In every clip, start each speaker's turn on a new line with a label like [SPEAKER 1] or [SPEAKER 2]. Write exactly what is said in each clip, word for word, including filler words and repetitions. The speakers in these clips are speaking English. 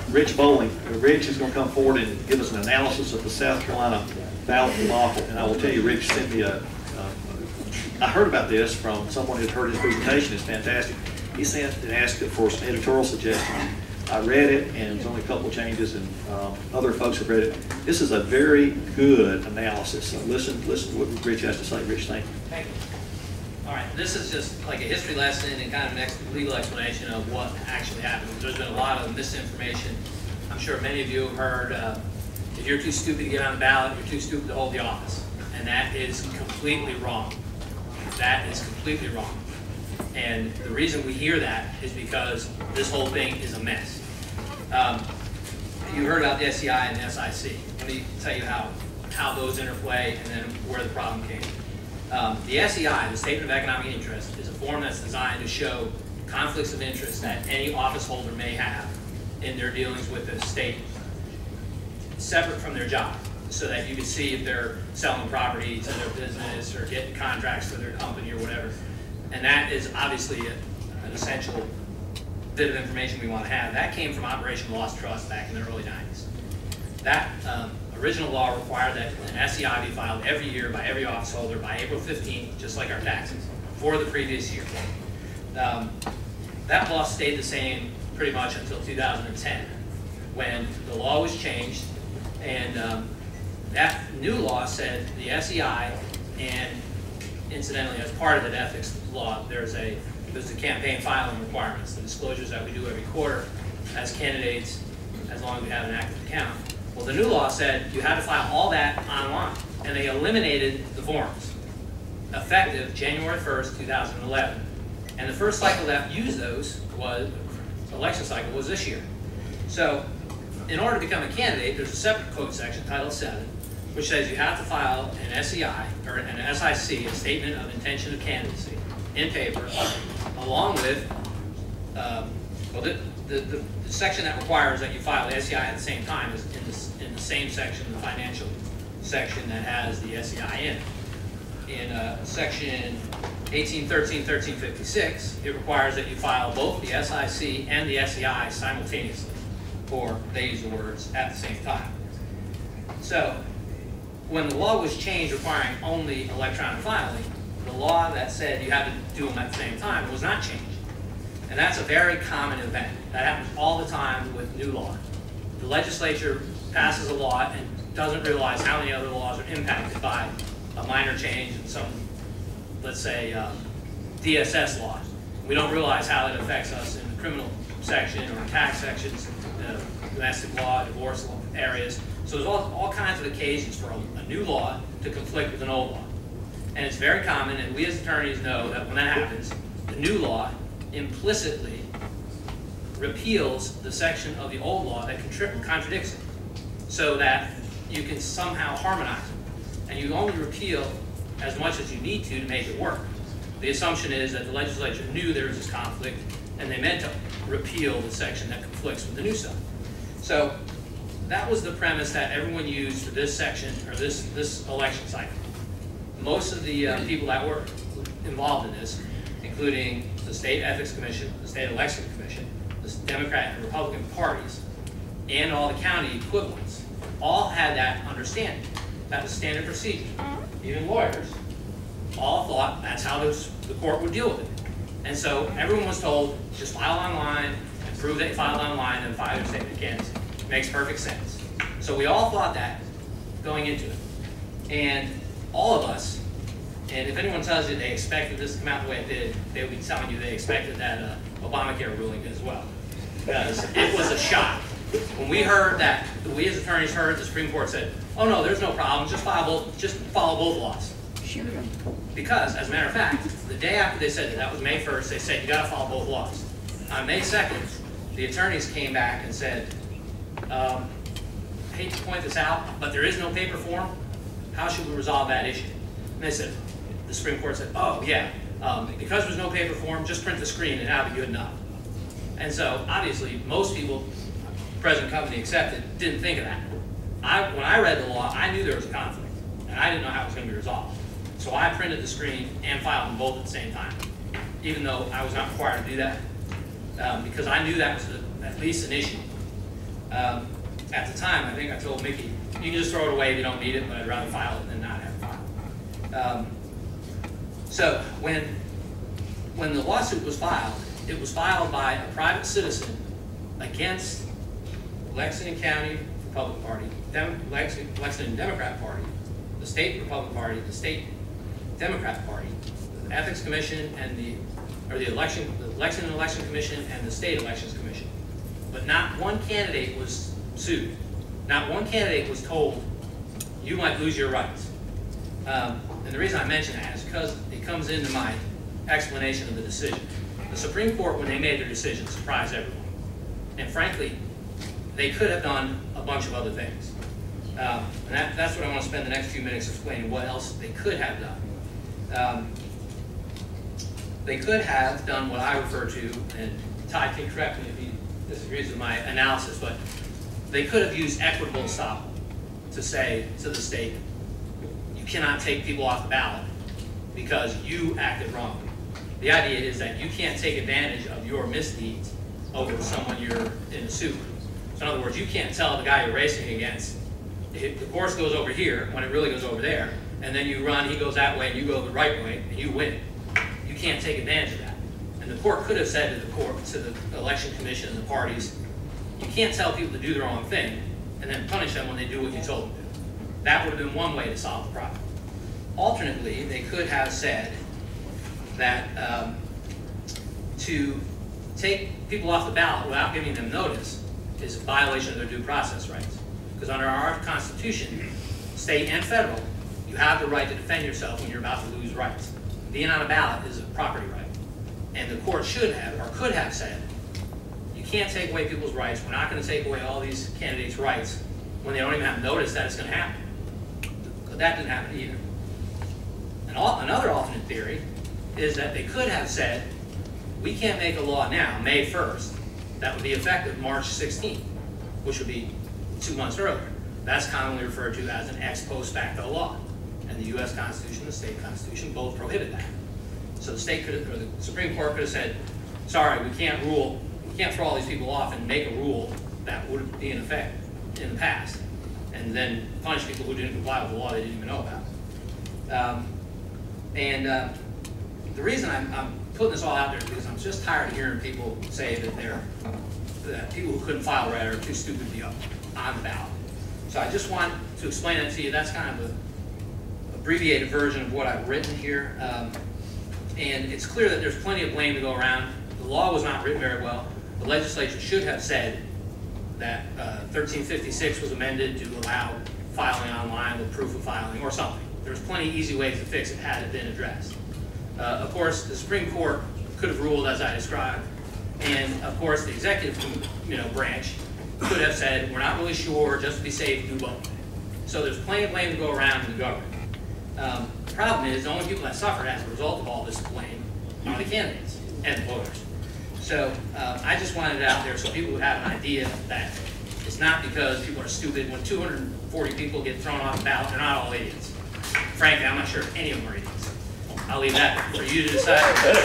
[SPEAKER 1] Rich Bolen. Rich is going to come forward and give us an analysis of the South Carolina ballot debacle. And I will tell you, Rich sent me a, uh, I heard about this from someone who had heard his presentation. It's fantastic. He sent and asked for some editorial suggestions. I read it, and there's only a couple changes, and um, other folks have read it. This is a very good analysis. So listen, listen to what Rich has to say. Rich, thank you.
[SPEAKER 2] Thank you. All right, this is just like a history lesson and kind of an ex legal explanation of what actually happened. There's been a lot of misinformation. I'm sure many of you have heard, uh, if you're too stupid to get on the ballot, you're too stupid to hold the office. And that is completely wrong. That is completely wrong. And the reason we hear that is because this whole thing is a mess. Um, you heard about the S E I and the S I C. Let me tell you how, how those interplay and then where the problem came. Um, the S E I, the Statement of Economic Interest, is a form that's designed to show conflicts of interest that any office holder may have in their dealings with the state, separate from their job, so that you can see if they're selling property to their business or getting contracts for their company or whatever. And that is obviously a, an essential bit of information we want to have. That came from Operation Lost Trust back in the early nineties. That um, original law required that an S E I be filed every year by every office holder by April fifteenth, just like our taxes, for the previous year. Um, that law stayed the same pretty much until two thousand ten, when the law was changed, and um, that new law said the S E I, and incidentally, as part of that ethics law, there's a there's the campaign filing requirements, the disclosures that we do every quarter as candidates, as long as we have an active account. Well, the new law said you had to file all that online, and they eliminated the forms, effective January first, two thousand eleven. And the first cycle that used those was, election cycle, was this year. So, in order to become a candidate, there's a separate code section, Title seven, which says you have to file an S E I, or an S I C, a Statement of Intention of Candidacy, in paper, along with, um, well, the, the, the, the section that requires that you file the S E I at the same time is in the, in the same section, the financial section that has the S E I in. In uh, section eighteen thirteen thirteen fifty-six, it requires that you file both the S I C and the S E I simultaneously, or they use the words at the same time. So, when the law was changed requiring only electronic filing, the law that said you had to do them at the same time was not changed. And that's a very common event. That happens all the time with new law. The legislature passes a law and doesn't realize how many other laws are impacted by a minor change in some, let's say, um, D S S law. We don't realize how it affects us in the criminal section or tax sections, uh, domestic law, divorce law areas. So there's all, all kinds of occasions for a, a new law to conflict with an old law. And it's very common, and we as attorneys know that when that happens, the new law implicitly repeals the section of the old law that contradicts it, so that you can somehow harmonize it. And you only repeal as much as you need to to make it work. The assumption is that the legislature knew there was this conflict, and they meant to repeal the section that conflicts with the new stuff. So that was the premise that everyone used for this section, or this, this election cycle. Most of the uh, people that were involved in this, including the State Ethics Commission, the State Election Commission, the Democrat and Republican parties, and all the county equivalents, all had that understanding. That was standard procedure. Even lawyers all thought that's how this, the court would deal with it. And so everyone was told, just file online and prove that you filed online and file your statement of candidacy. Makes perfect sense. So we all thought that going into it. And all of us, and if anyone tells you they expected this to come out the way it did, they would be telling you they expected that uh, Obamacare ruling as well. Because it was a shock. When we heard that, we as attorneys heard the Supreme Court said, oh no, there's no problem, just file both, just follow both laws. Because, as a matter of fact, the day after they said that, that was May first, they said you gotta follow both laws. On May second, the attorneys came back and said, um, I hate to point this out, but there is no paper form. How should we resolve that issue? And they said, the Supreme Court said, oh yeah, um, because there's no paper form, just print the screen and that'll be good enough. And so, obviously, most people, present company accepted, didn't think of that. I, when I read the law, I knew there was a conflict, and I didn't know how it was going to be resolved. So I printed the screen and filed them both at the same time, even though I was not required to do that, um, because I knew that was the, at least an issue. Um, at the time, I think I told Mickey, you can just throw it away if you don't need it, but I'd rather file it than not have it filed. Um, so when, when the lawsuit was filed, it was filed by a private citizen against Lexington County Republican Party, Dem Lexington, Lexington Democrat Party, the State Republican Party, the State Democrat Party, the Ethics Commission, and the or the election, the Lexington Election Commission and the State Elections Commission. But not one candidate was sued. Not one candidate was told, you might lose your rights. Um, and the reason I mention that is because it comes into my explanation of the decision. The Supreme Court, when they made their decision, surprised everyone. And frankly, they could have done a bunch of other things. Um, and that, that's what I want to spend the next few minutes explaining, what else they could have done. Um, they could have done what I refer to, and Todd can correct me if he disagrees with my analysis, but they could have used equitable estoppel to say to the state, you cannot take people off the ballot because you acted wrongly. The idea is that you can't take advantage of your misdeeds over someone you're in a suit. So in other words, you can't tell the guy you're racing against, if the course goes over here when it really goes over there, and then you run, he goes that way, and you go the right way, and you win. You can't take advantage of that. And the court could have said to the court, to the election commission and the parties, you can't tell people to do the wrong thing and then punish them when they do what you told them to do. That would have been one way to solve the problem. Alternately, they could have said that um, to take people off the ballot without giving them notice is a violation of their due process rights. Because under our Constitution, state and federal, you have the right to defend yourself when you're about to lose rights. Being on a ballot is a property right. And the court should have, or could have said, you can't take away people's rights. We're not going to take away all these candidates' rights when they don't even have notice that it's going to happen. But that didn't happen either. And all, another alternate theory is that they could have said, we can't make a law now, May first, that would be effective March sixteenth, which would be two months earlier. That's commonly referred to as an ex post facto law. And the U S Constitution and the state Constitution both prohibit that. So the state could have, or the Supreme Court could have said, sorry, we can't rule, we can't throw all these people off and make a rule that would be in effect in the past, and then punish people who didn't comply with the law they didn't even know about. Um, and uh, the reason I'm, I'm putting this all out there is because I'm just tired of hearing people say that they're, that people who couldn't file right are too stupid to be up on the ballot. So I just want to explain that to you. That's kind of an abbreviated version of what I've written here. Um, and it's clear that there's plenty of blame to go around. The law was not written very well. The legislature should have said that uh, thirteen fifty-six was amended to allow filing online with proof of filing or something. There's plenty of easy ways to fix it had it been addressed. Uh, of course, the Supreme Court could have ruled as I described. And of course, the executive you know, branch could have said, we're not really sure, just to be safe, do both. So there's plenty of blame to go around in the government. Um, the problem is, the only people that suffered as a result of all this blame are the candidates and the voters. So uh, I just wanted it out there so people would have an idea that it's not because people are stupid. When two hundred forty people get thrown off the ballot, they're not all idiots. Frankly, I'm not sure if any of them are idiots. I'll leave that for you to decide.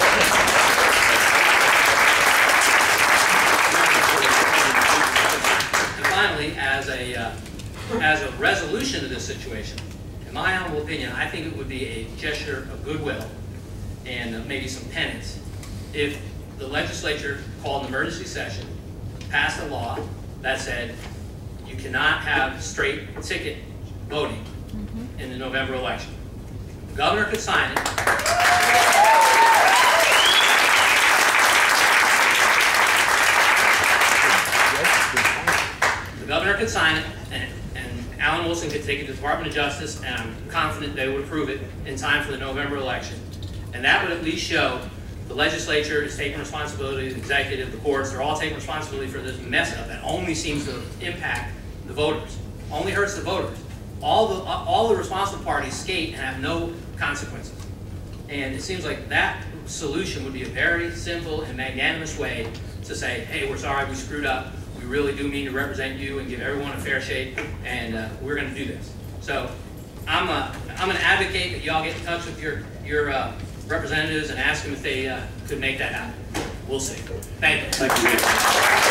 [SPEAKER 2] And finally, as a, uh, as a resolution to this situation, in my humble opinion, I think it would be a gesture of goodwill and uh, maybe some penance if the legislature called an emergency session, passed a law that said you cannot have straight ticket voting mm-hmm. in the November election. The governor could sign it. The governor could sign it, and, and Alan Wilson could take it to the Department of Justice, and I'm confident they would approve it in time for the November election. And that would at least show the legislature is taking responsibility, the executive, the courts, they're all taking responsibility for this mess up that only seems to impact the voters, only hurts the voters. All the, all the responsible parties skate and have no consequences. And it seems like that solution would be a very simple and magnanimous way to say, hey, we're sorry, we screwed up. We really do mean to represent you and give everyone a fair shake, and uh, we're going to do this. So I'm, a, I'm going to advocate that y'all get in touch with your, your uh, representatives and ask them if they uh, could make that happen. We'll see. Thank you.
[SPEAKER 1] Thank you.